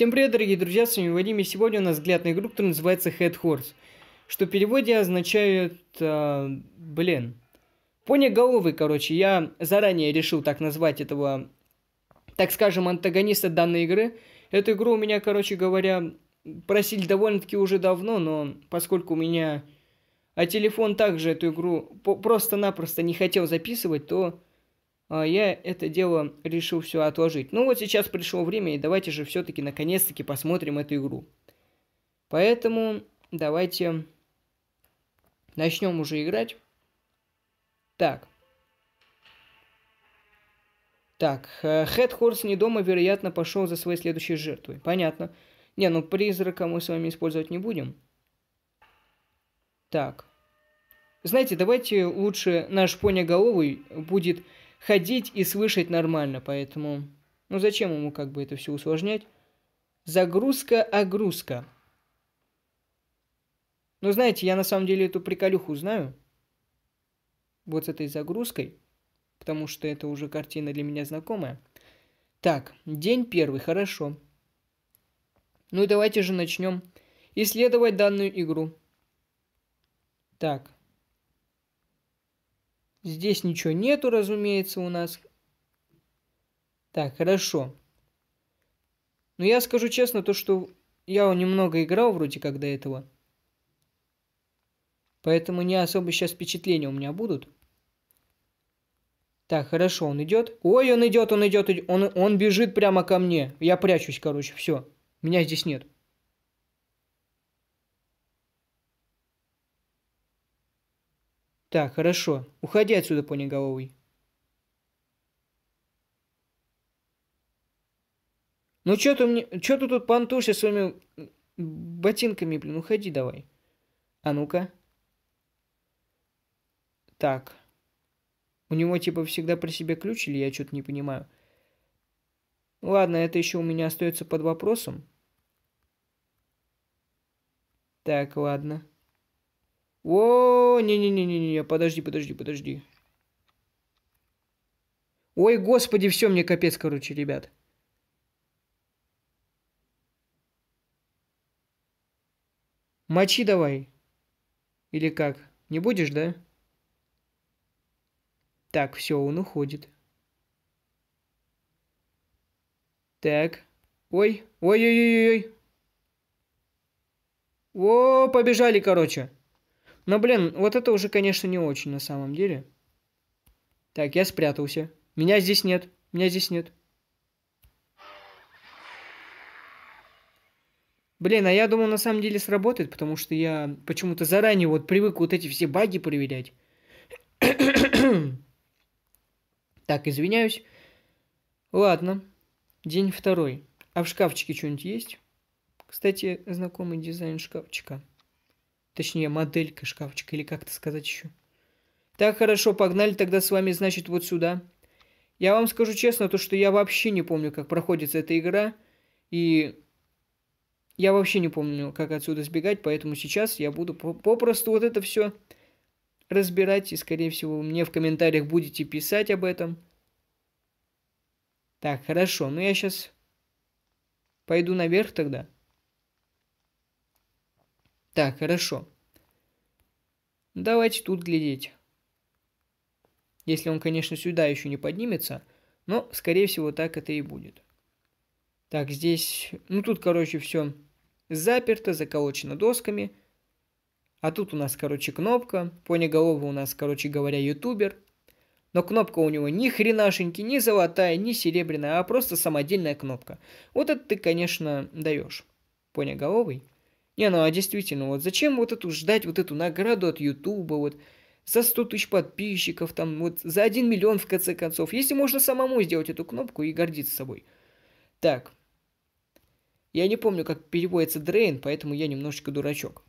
Всем привет, дорогие друзья, с вами Вадим, и сегодня у нас взгляд на игру, которая называется Head Horse, что в переводе означает, пони-головый, короче. Я заранее решил так назвать этого, так скажем, антагониста данной игры. Эту игру у меня, короче говоря, просили довольно-таки уже давно, но поскольку у меня телефон также эту игру просто-напросто не хотел записывать, то я это дело решил все отложить. Ну вот сейчас пришло время, и давайте же все-таки наконец-таки посмотрим эту игру. Поэтому давайте начнем уже играть. Так, Head Horse не дома, вероятно, пошел за своей следующей жертвой. Понятно. Не, ну призрака мы с вами использовать не будем. Так. Знаете, давайте лучше наш пони-головый будет ходить и слышать нормально, поэтому... Ну, зачем ему как бы это все усложнять? Загрузка-огрузка. Ну, знаете, я на самом деле эту приколюху знаю. Вот с этой загрузкой. Потому что это уже картина для меня знакомая. Так, день первый, хорошо. Ну, и давайте же начнем исследовать данную игру. Так. Здесь ничего нету, разумеется, у нас. Так, хорошо. Но я скажу честно, то, что я немного играл вроде как до этого. Поэтому не особо сейчас впечатления у меня будут. Так, хорошо, он идет. Ой, он идет. Он бежит прямо ко мне. Я прячусь, короче, все. Меня здесь нет. Так, хорошо. Уходи отсюда, пони-головый. Ну что ты тут понтушишь своими ботинками, блин, уходи давай. А ну-ка. Так. У него типа всегда при себе ключ, или я что-то не понимаю. Ладно, это еще у меня остается под вопросом. Так, ладно. О, не-не-не-не-не, подожди. Ой, господи, все, мне капец, короче, ребят. Мочи давай. Или как? Не будешь, да? Так, все, он уходит. Так. Ой. О, побежали, короче. Но, блин, вот это уже, конечно, не очень на самом деле. Так, я спрятался. Меня здесь нет. Блин, а я думал, на самом деле сработает, потому что я почему-то заранее вот привык вот эти все баги проверять. Так, извиняюсь. Ладно. День второй. А в шкафчике что-нибудь есть? Кстати, знакомый дизайн шкафчика. Точнее, моделька шкафчика, или как-то сказать еще. Так, хорошо, погнали тогда с вами, значит, вот сюда. Я вам скажу честно, то, что я вообще не помню, как проходит эта игра. И я вообще не помню, как отсюда сбегать, поэтому сейчас я буду попросту вот это все разбирать. И, скорее всего, мне в комментариях будете писать об этом. Так, хорошо, ну я сейчас пойду наверх тогда. Так, хорошо. Давайте тут глядеть. Если он, конечно, сюда еще не поднимется. Но, скорее всего, так это и будет. Так, здесь... Ну, тут, короче, все заперто, заколочено досками. А тут у нас, короче, кнопка. Пони-головый у нас, короче говоря, ютубер. Но кнопка у него ни хренашеньки, ни золотая, ни серебряная, а просто самодельная кнопка. Вот это ты, конечно, даешь. Пони-головый. Не, ну а действительно, вот зачем вот эту ждать, вот эту награду от Ютуба, вот за 100 тысяч подписчиков, там, вот за 1 миллион в конце концов, если можно самому сделать эту кнопку и гордиться собой. Так. Я не помню, как переводится Drain, поэтому я немножечко дурачок.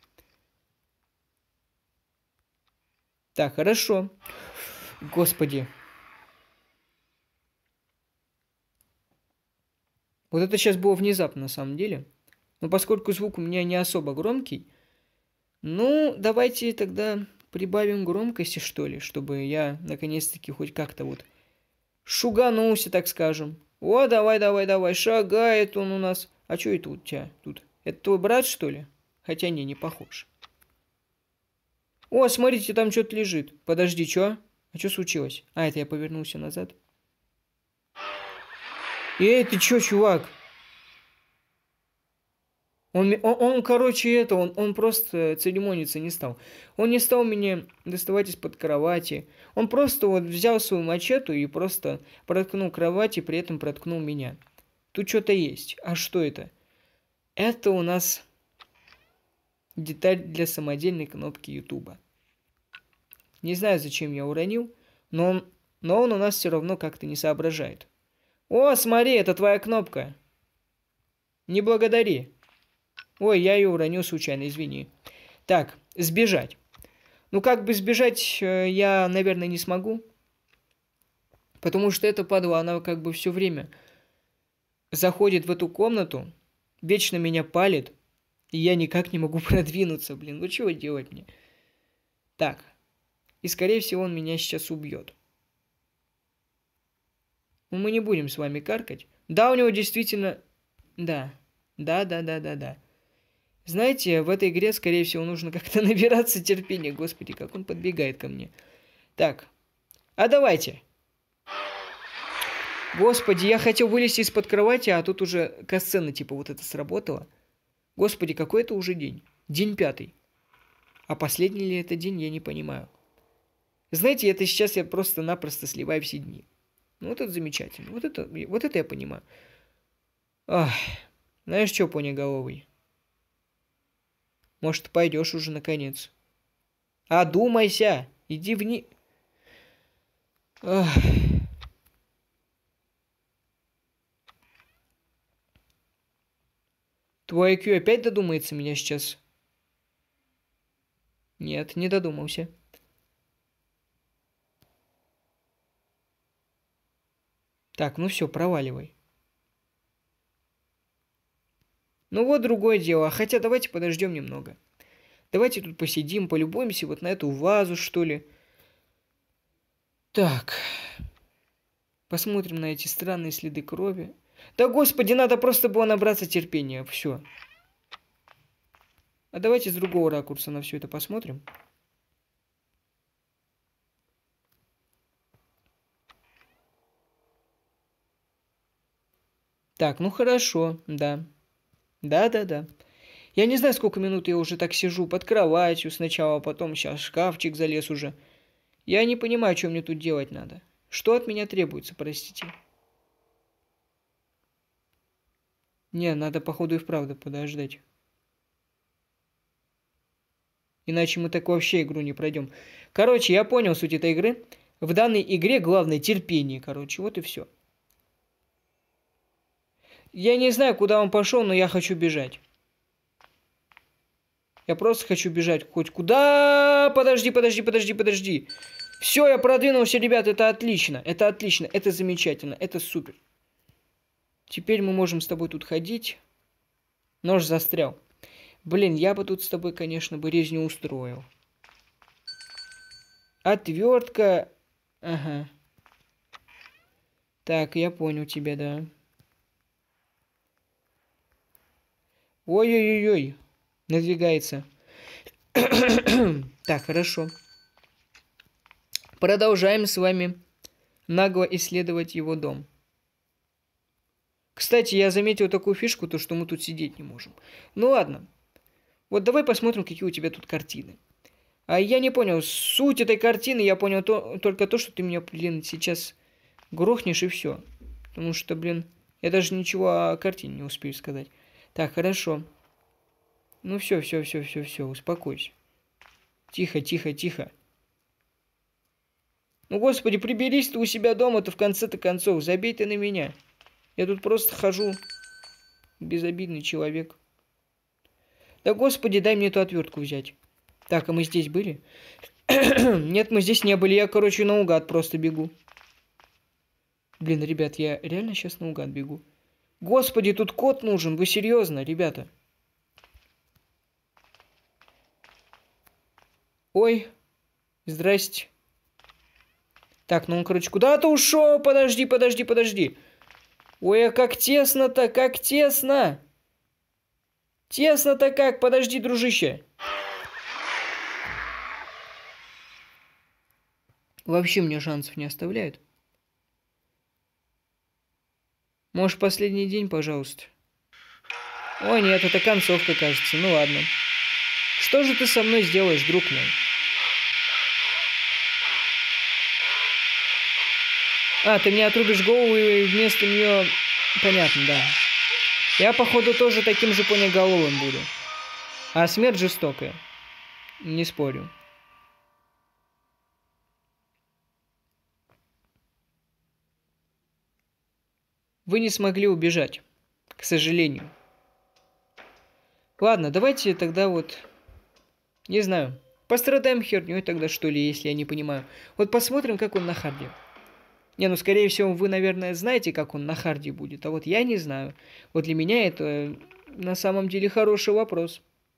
Так, хорошо. Господи. Вот это сейчас было внезапно, на самом деле. Но поскольку звук у меня не особо громкий, ну, давайте тогда прибавим громкости, что ли, чтобы я, наконец-таки, хоть как-то вот шуганулся, так скажем. О, давай, шагает он у нас. А что это у тебя тут? Это твой брат, что ли? Хотя не похож. О, смотрите, там что-то лежит. Подожди, что? А что случилось? А, это я повернулся назад. Эй, ты что, чувак? Он просто церемониться не стал. Он не стал меня доставать из-под кровати. Он просто вот взял свою мачету и просто проткнул кровать, и при этом проткнул меня. Тут что-то есть. А что это? Это у нас деталь для самодельной кнопки Ютуба. Не знаю, зачем я уронил, но он у нас все равно как-то не соображает. О, смотри, это твоя кнопка. Не благодари. Ой, я ее уронил случайно, извини. Так, сбежать. Ну, как бы сбежать я, наверное, не смогу. Потому что эта падла, она как бы все время заходит в эту комнату, вечно меня палит, и я никак не могу продвинуться, блин. Ну, чего делать мне? Так. И, скорее всего, он меня сейчас убьет. Но мы не будем с вами каркать. Да, у него действительно... Да. Знаете, в этой игре, скорее всего, нужно как-то набираться терпения. Господи, как он подбегает ко мне. Так. А давайте. Господи, я хотел вылезти из-под кровати, а тут уже касцена типа вот это сработала. Господи, какой это уже день? День 5. А последний ли это день, я не понимаю. Знаете, это сейчас я просто-напросто сливаю все дни. Ну, вот это замечательно. Вот это я понимаю. Ах, знаешь что, понеголовый? Может, пойдешь уже наконец? Одумайся! Иди вниз. Твой IQ опять додумается меня сейчас? Нет, не додумался. Так, ну все, проваливай. Ну вот другое дело. Хотя давайте подождем немного. Давайте тут посидим, полюбуемся вот на эту вазу, что ли. Так. Посмотрим на эти странные следы крови. Да, господи, надо просто было набраться терпения. Все. А давайте с другого ракурса на все это посмотрим. Так, ну хорошо, да. Да. Я не знаю, сколько минут я уже так сижу под кроватью сначала, а потом сейчас в шкафчик залез уже. Я не понимаю, что мне тут делать надо. Что от меня требуется, простите? Не, надо, походу, и вправду подождать. Иначе мы так вообще игру не пройдем. Короче, я понял суть этой игры. В данной игре главное терпение, короче. Вот и все. Я не знаю, куда он пошел, но я хочу бежать. Я просто хочу бежать хоть куда. Подожди. Все, я продвинулся, ребят, это отлично. Это замечательно, это супер. Теперь мы можем с тобой тут ходить. Нож застрял. Блин, я бы тут с тобой, конечно, бы резню устроил. Отвертка. Ага. Так, я понял тебя, да. Ой-ой-ой-ой. Надвигается. Так, хорошо. Продолжаем с вами нагло исследовать его дом. Кстати, я заметил такую фишку, то что мы тут сидеть не можем. Ну ладно. Вот давай посмотрим, какие у тебя тут картины. А я не понял, суть этой картины, я понял только то, что ты меня, блин, сейчас грохнешь и все. Потому что, блин, я даже ничего о картине не успею сказать. Так, хорошо. Ну все, успокойся. Тихо. Ну, господи, приберись ты у себя дома-то в конце-то концов. Забей ты на меня. Я тут просто хожу. Безобидный человек. Да, господи, дай мне эту отвертку взять. Так, а мы здесь были? Нет, мы здесь не были. Я, короче, наугад просто бегу. Блин, ребят, я реально сейчас наугад бегу. Господи, тут кот нужен. Вы серьезно, ребята? Ой. Здрасте. Так, ну он, короче, куда-то ушел. Подожди. Ой, а как тесно-то, как тесно. Тесно-то как? Подожди, дружище. Вообще мне шансов не оставляют. Может, последний день, пожалуйста? О, нет, это концовка, кажется. Ну ладно. Что же ты со мной сделаешь, друг мой? А, ты мне отрубишь голову и вместо нее... Понятно, да. Я, походу, тоже таким же понеголовым буду. А смерть жестокая. Не спорю. Вы не смогли убежать. К сожалению. Ладно, давайте тогда вот... Не знаю. Пострадаем херней тогда, что ли, если я не понимаю. Вот посмотрим, как он на харде. Не, ну, скорее всего, вы, наверное, знаете, как он на харде будет. А вот я не знаю. Вот для меня это на самом деле хороший вопрос.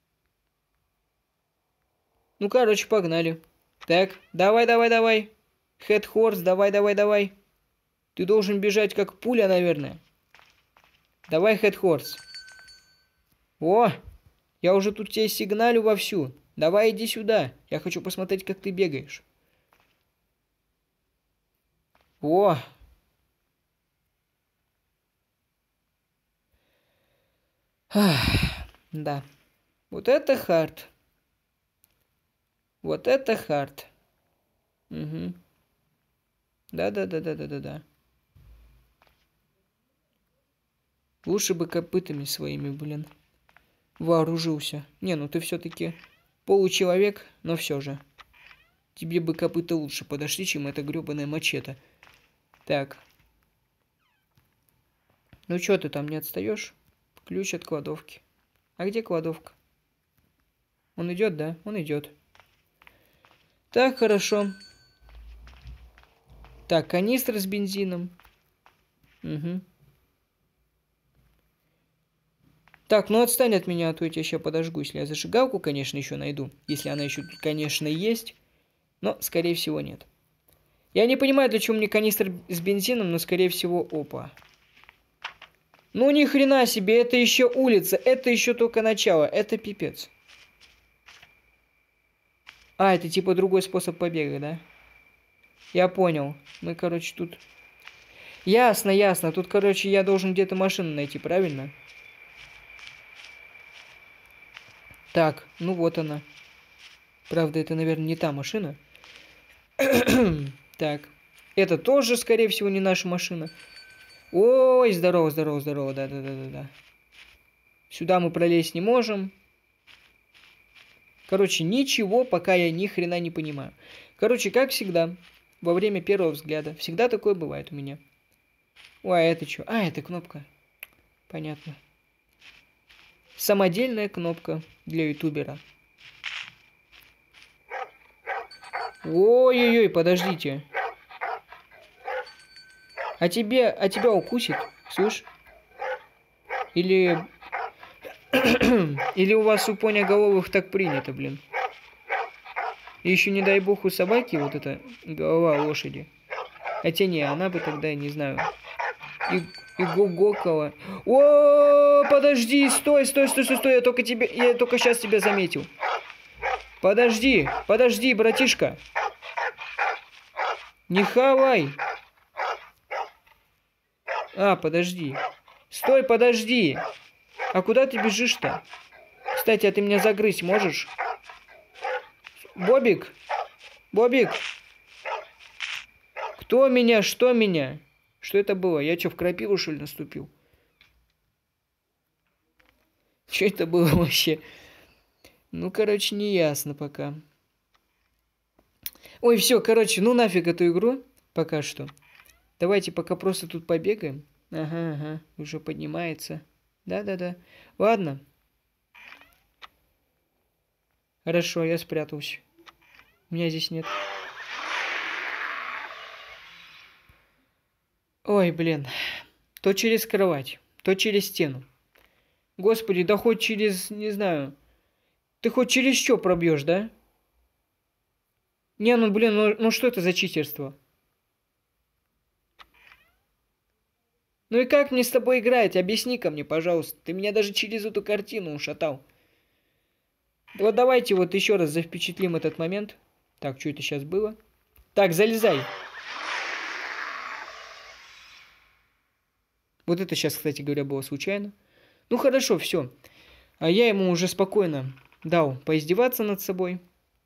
Ну, короче, погнали. Так, давай, давай, давай. Head Horse, давай, давай, давай. Ты должен бежать как пуля, наверное. Давай, Head Horse. О, я уже тут тебе сигналю вовсю. Давай, иди сюда. Я хочу посмотреть, как ты бегаешь. О. Да. Вот это хард. Вот это хард. Угу. Да. Лучше бы копытами своими, блин, вооружился. Не, ну ты все-таки получеловек, но все же. Тебе бы копыта лучше подошли, чем эта гребаная мачете. Так. Ну что ты там не отстаешь? Ключ от кладовки. А где кладовка? Он идет, да? Он идет. Так, хорошо. Так, канистра с бензином. Угу. Так, ну отстань от меня, а то я тебя сейчас подожгу, если я зажигалку, конечно, еще найду. Если она еще тут, конечно, есть. Но, скорее всего, нет. Я не понимаю, для чего мне канистр с бензином, но, скорее всего, опа. Ну, ни хрена себе, это еще улица, это еще только начало, это пипец. А, это типа другой способ побега, да? Я понял. Мы, короче, тут... Ясно, ясно. Тут, короче, я должен где-то машину найти, правильно? Так, ну вот она. Правда, это, наверное, не та машина. Так. Это тоже, скорее всего, не наша машина. Ой, здорово, здорово, здорово. Да. Сюда мы пролезть не можем. Короче, ничего, пока я ни хрена не понимаю. Короче, как всегда, во время первого взгляда. Всегда такое бывает у меня. Ой, а это что? А, это кнопка. Понятно. Самодельная кнопка для ютубера. Ой-ой-ой, подождите. А тебя укусит, слышь? Или... Или у вас у понеголовых так принято, блин. И еще, не дай бог, у собаки вот эта голова лошади. Хотя не, она бы тогда, не знаю, и гукала. О, подожди, стой, я только сейчас тебя заметил. Подожди, братишка. Не хавай. А, подожди. Стой, подожди. А куда ты бежишь-то? Кстати, а ты меня загрызть можешь? Бобик? Бобик? Кто меня? Что меня? Что это было? Я что, в крапиву, что ли, наступил? Что это было вообще? Ну, короче, не ясно пока. Ой, все, короче, ну нафиг эту игру пока что. Давайте пока просто тут побегаем. Ага, уже поднимается. Да. Ладно. Хорошо, я спрятался. Меня здесь нет. Ой, блин. То через кровать, то через стену. Господи, да хоть через, не знаю. Ты хоть через что пробьешь, да? Не, ну блин, ну что это за читерство? Ну и как мне с тобой играть? Объясни-ка мне, пожалуйста. Ты меня даже через эту картину ушатал. Вот давайте вот еще раз запечатлим этот момент. Так, что это сейчас было? Так, залезай. Вот это сейчас, кстати говоря, было случайно. Ну хорошо, все. А я ему уже спокойно дал поиздеваться над собой.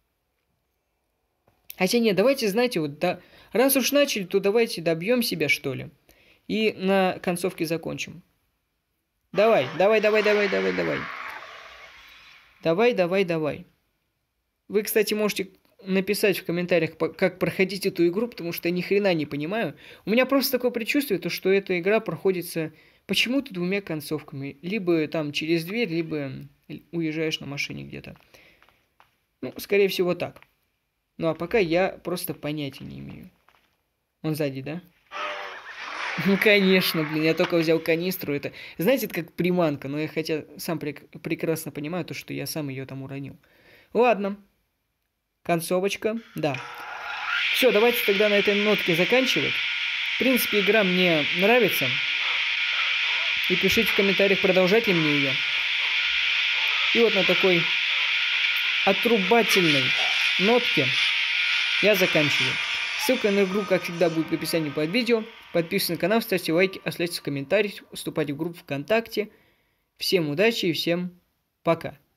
Хотя нет, давайте, знаете, вот да, раз уж начали, то давайте добьем себя, что ли. И на концовке закончим. Давай, давай, давай, давай, давай, давай. Давай, давай, давай. Вы, кстати, можете написать в комментариях, как проходить эту игру, потому что я ни хрена не понимаю. У меня просто такое предчувствие, то, что эта игра проходится почему-то двумя концовками. Либо там через дверь, либо уезжаешь на машине где-то. Ну, скорее всего, так. Ну, а пока я просто понятия не имею. Он сзади, да? Ну, конечно, блин, я только взял канистру. Это, знаете, это как приманка, но я хотя сам прекрасно понимаю то, что я сам ее там уронил. Ладно. Концовочка, да. Все, давайте тогда на этой нотке заканчивать. В принципе, игра мне нравится. И пишите в комментариях, продолжать ли мне ее. И вот на такой отрубательной нотке я заканчиваю. Ссылка на игру, как всегда, будет в описании под видео. Подписывайтесь на канал, ставьте лайки, оставляйте комментарии, вступайте в группу ВКонтакте. Всем удачи и всем пока.